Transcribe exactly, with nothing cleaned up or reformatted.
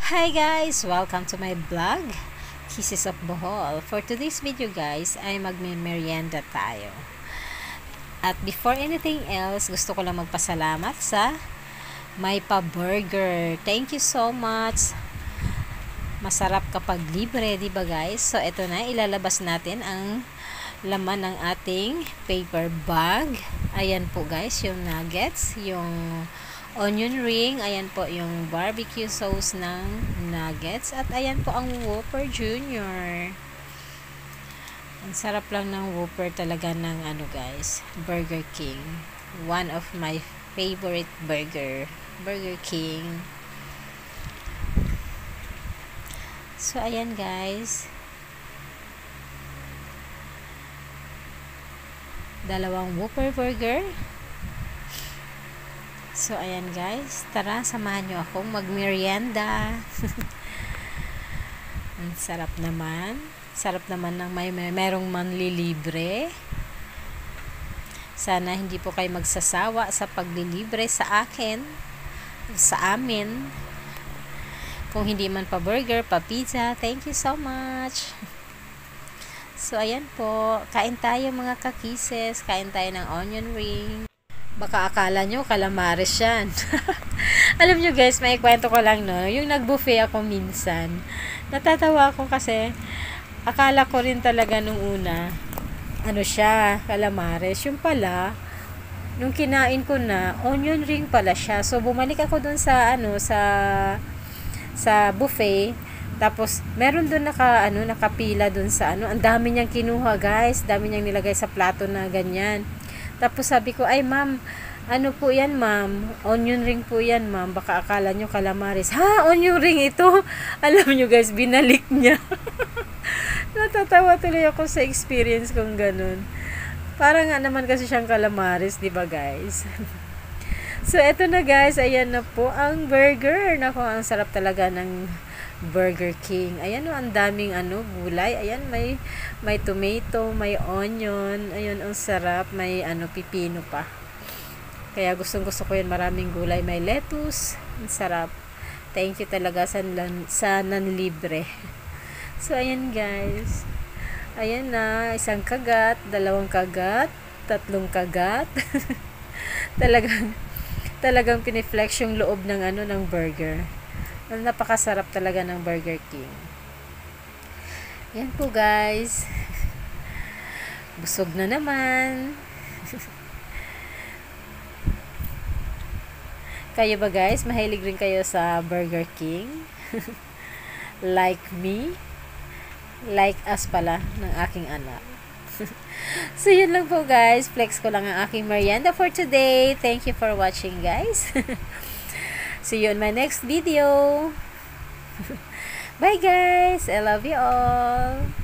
Hi guys! Welcome to my vlog, Kisses of Bohol. For today's video guys, ay magme-merienda tayo. At before anything else, gusto ko lang magpasalamat sa may pa-burger. Thank you so much! Masarap kapag libre, di ba guys? So ito na, ilalabas natin ang laman ng ating paper bag. Ayan po guys, yung nuggets, yung onion ring, ayan po yung barbecue sauce ng nuggets, at ayan po ang Whopper Junior. Ang sarap lang ng Whopper talaga ng ano guys, Burger King. One of my favorite burger, Burger King. So ayan guys, dalawang Whopper burger. So, ayan guys. Tara, samahan nyo akong magmerienda. Ang sarap naman. Sarap naman ng may, may merong manlilibre. Sana hindi po kayo magsasawa sa paglilibre sa akin, sa amin. Kung hindi man pa burger, pa pizza, thank you so much. So, ayan po. Kain tayo mga kakises. Kain tayo ng onion ring. Baka akala nyo, calamares yan. Alam nyo guys, may kwento ko lang no. Yung nag-buffet ako minsan, natatawa ako kasi akala ko rin talaga nung una, ano siya, calamares. Yung pala, nung kinain ko na, onion ring pala siya. So, bumalik ako dun sa, ano, sa, sa buffet. Tapos, meron dun naka, ano, nakapila dun sa, ano, ang dami niyang kinuha guys. Dami niyang nilagay sa plato na ganyan. Tapos sabi ko, ay ma'am, ano po yan ma'am? Onion ring po yan ma'am. Baka akala nyo calamares. Ha? Onion ring ito? Alam nyo guys, binalik niya. Natatawa tuloy ako sa experience kong ganun. Parang nga naman kasi siyang calamares, di ba guys? So, eto na guys. Ayan na po ang burger. Nako, ang sarap talaga ng Burger King. Ayan o, ang daming ano, gulay. Ayan, may may tomato, may onion. Ayun, ang sarap. May ano, pipino pa. Kaya gustong gusto ko yan. Maraming gulay. May lettuce. Ang sarap. Thank you talaga sa, sa nanlibre. So, ayan guys. Ayan na. Isang kagat, dalawang kagat, tatlong kagat. talagang, talagang piniflex yung loob ng ano, ng burger. Napakasarap talaga ng Burger King. Yan po guys. Busog na naman. Kayo ba guys? Mahilig rin kayo sa Burger King? Like me? Like us pala ng aking anak. So yun lang po guys. Flex ko lang ang aking merienda for today. Thank you for watching guys. See you in my next video. Bye guys. I love you all.